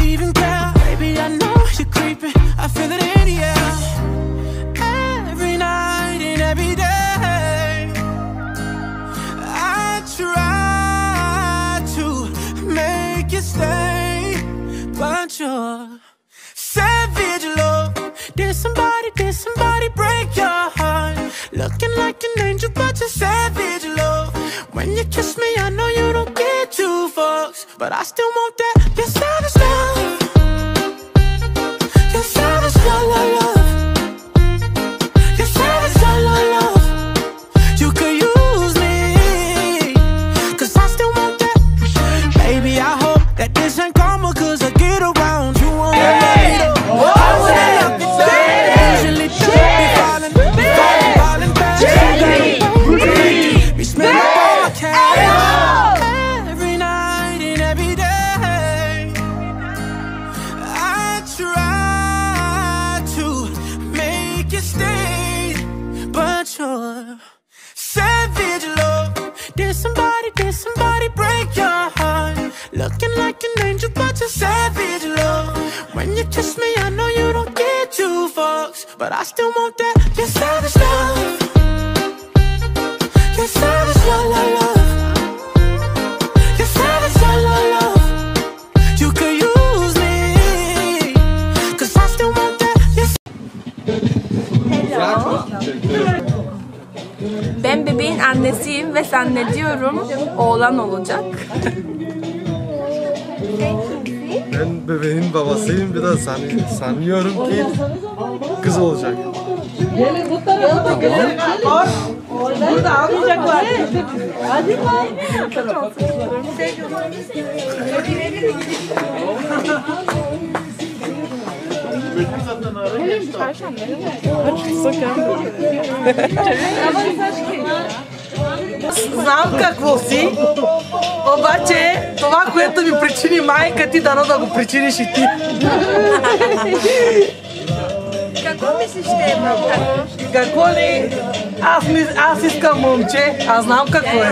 even care? Baby, I know you're creeping, I feel it in the air. Every night and every day I try to make you stay, but you're savage love. Did somebody break your heart? Looking like an angel, but you're savage love. When you kiss me, I know you don't get two fucks, but I still want that. You're savage love. You're savage love. You're savage love. You could use me, 'cause I still want that. Baby, I hope that this ain't karma, 'cause I get around you on the later. I wanna help you usually be falling back. Be smelling all I can. Every night and every day I try to make you stay, but you're savage love. Did somebody break your heart? Looking like an angel, but you're savage love. When you kiss me, I know you don't get two fucks, but I still want that. You're savage love. You're savage love. You're savage love. You could use me, 'cause I still want that. Ben bebeğin annesiyim ve zannediyorum oğlan olacak. Ben bebeğin babasıyım, bir de sanıyorum ki kız olacak. Gelin bu tarafa gelin. Burada alacaklar. Hadi lan. Знам какво си, обаче това, което ми причини майка ти, дано да го причиниш и ти. Какво мислиш ще е много? Какво ли? Аз искам момче, аз знам какво е.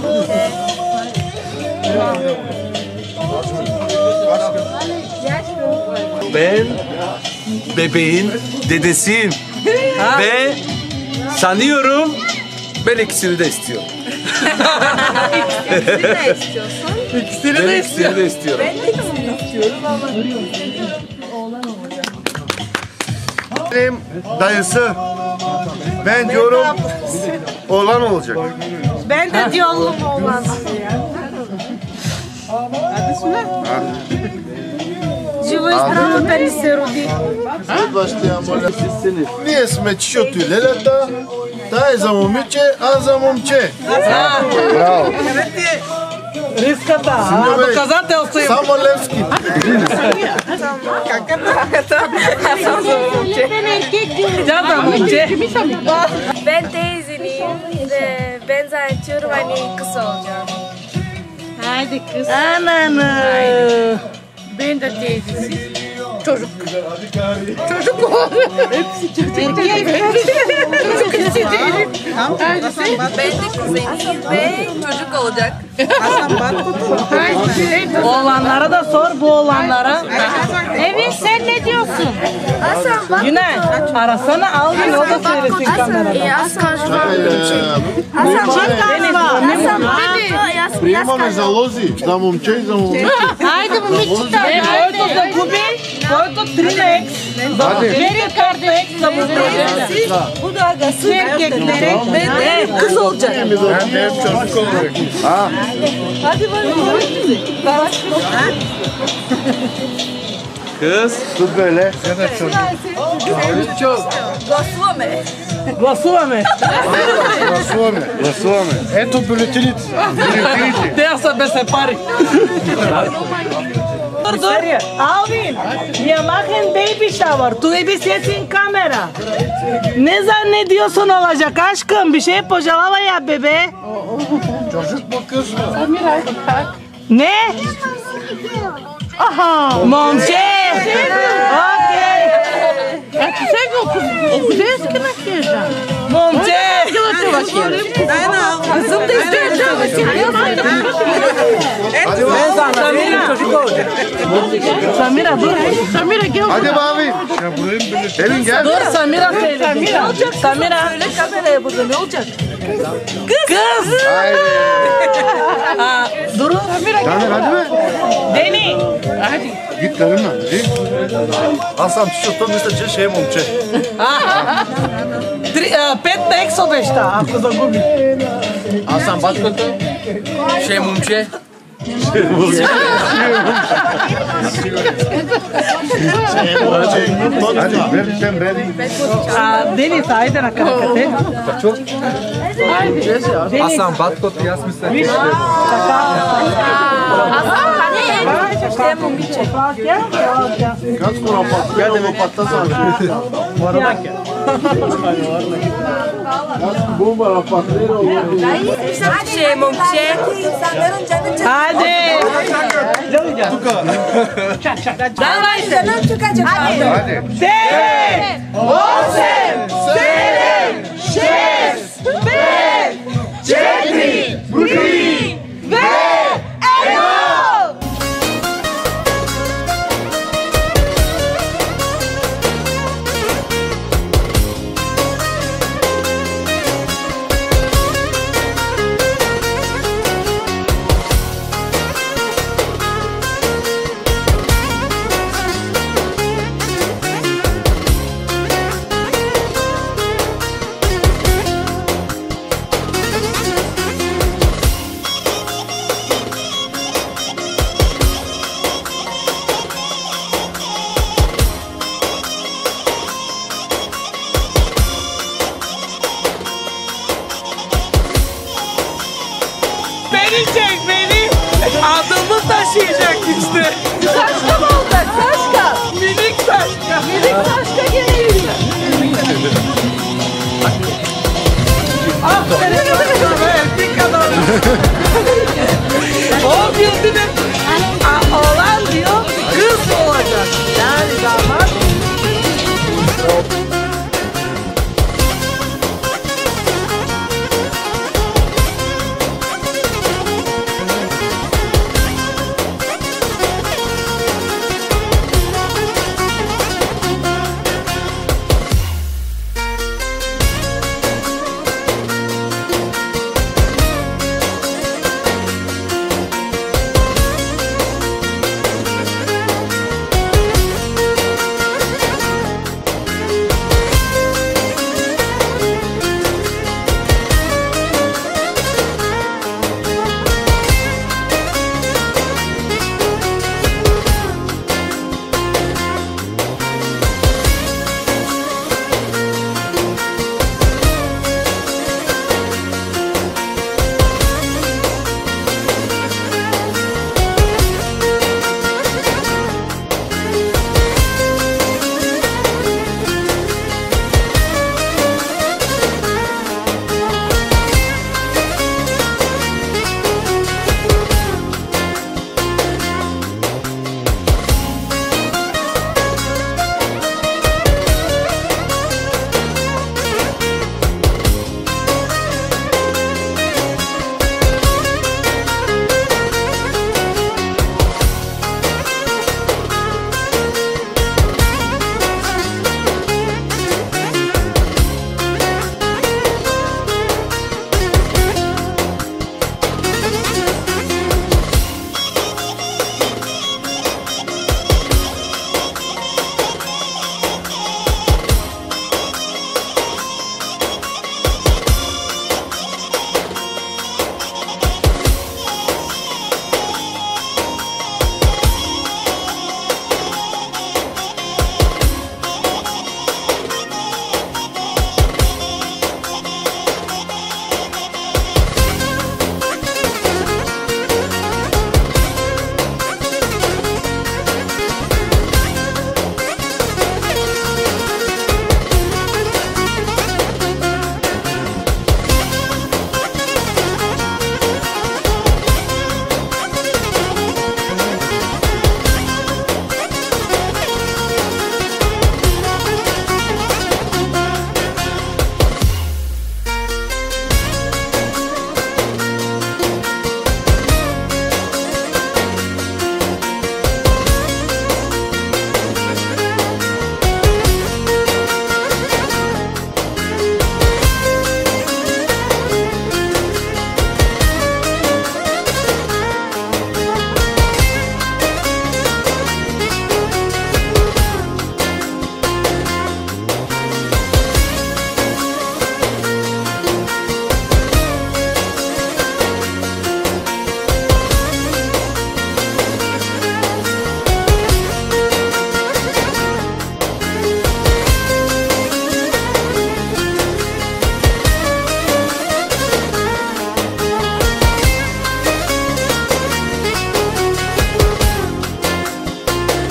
Ben bebeğin dedesiyim ve sanıyorum ben ikisini de istiyorum. İkisini de istiyorsun. İkisini Ben de ikisini de istiyorum. Ben de ikisini istiyorum ama Benim dayısı. Ben diyorum oğlan olacak. Ben de diyorum oğlan. Живо и здраво да ни се роди. Следващия, моля. Ние сме чичото и лелята. Та е за момиче, а за момче. Браво. Риската, доказателство има. Само Левски. Тя да момче. ben teyzeliyim ve ben zannediyorum hani kız olacağım. Haydi kız. Ananı. Ben de teyzesi. Çocuk. Çocuk o. Hepsi çocuk. Çocuk istedi. Ben de kuzeniyim ve çocuk olacak. Oğlanlara da sor, bu oğlanlara. Evet, sen ne diyorsun? Hasan bak. Günay, arasana al beni, o da söylesin kamerada. Hasan Приемаме залози за момче и за момиче. Хайде, момичета. Който загуби, който 3 екс. Бери карта екс за момчета. Bu da agası. Erkeklere ve kız olacak. Ben de hep çocuk olacak. Hadi bakalım. Kız. Tut böyle. Гласуваме. Гласуваме. Гласуваме. Ето бюлетините. Те са без пари. Alvin, wir machen Baby Shower. Tu bist jetzt in Kamera. Ne zannediyorsun olacak aşkım? Bir şey pojalama ya bebe. Çocuk mu kız mı? Ne? Aha, momče. Okej. A ti сега около 10 на хижа. Момче! hoş geldin. Kızım da istiyor. Hadi bakalım. Samira dur. Samira gel. Hadi abi. Evin gel. Dur Samira söyle. Ne olacak? Samira. Söyle kameraya burada ne olacak? Kız. Haydi. Dur. Taner hadi be. Deni. Hadi. Git karınla. Hasan şu işte şey momče. 500 šta, ako zagubim. Hasan bak kötü. Şey mumçe. Hadi ver sen ver. Deniz, ajde na karakate. Hasan Batko ti jasmi se. Kad smo na pat, kada je pata sam. Bomba na patrero. Şey mumçe. Hadi. Davay canım çıkacak. Hadi. Hadi. 10, 7, 6, 5, 4, 3, 2, 1. Beni çek beni. Adımı taşıyacak işte. Taşka mı olacak? Taşka. Minik taşka. Minik taşka geliyor. Aferin sana erkek adam. O bildi de oğlan diyor kız olacak. Yani damat